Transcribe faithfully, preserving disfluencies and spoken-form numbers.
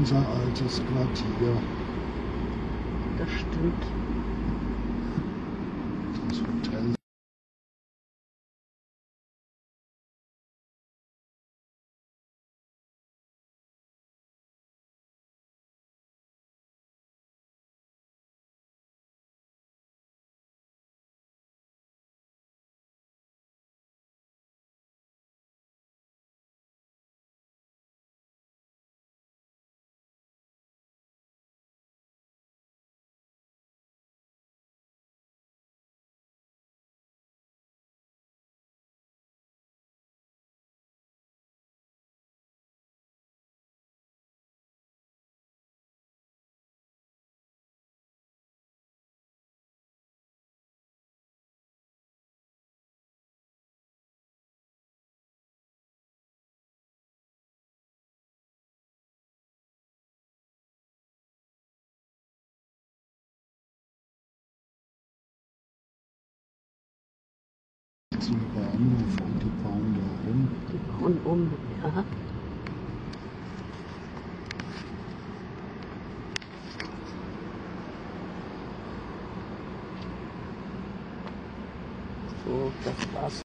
unser altes Quartier. Das stimmt. Das Hotel. Zum Bahnhof und die bauen da rum. Die bauen um, ja. So, das war's.